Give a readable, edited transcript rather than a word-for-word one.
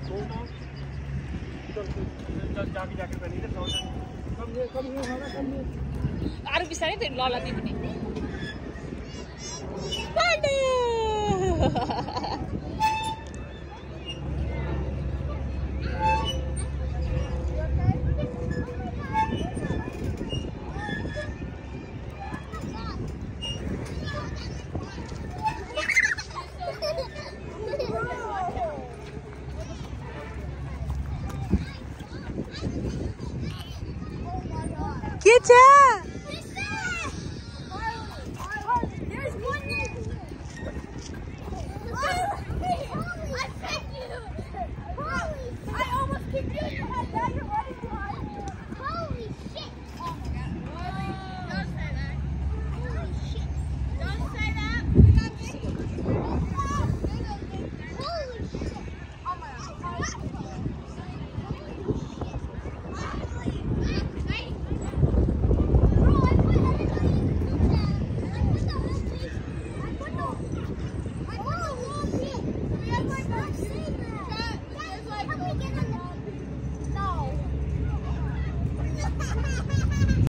जाके जाके पहले इधर कम ये होगा कम ये अरे बिसारे तो लौला दी बनी Kitchen!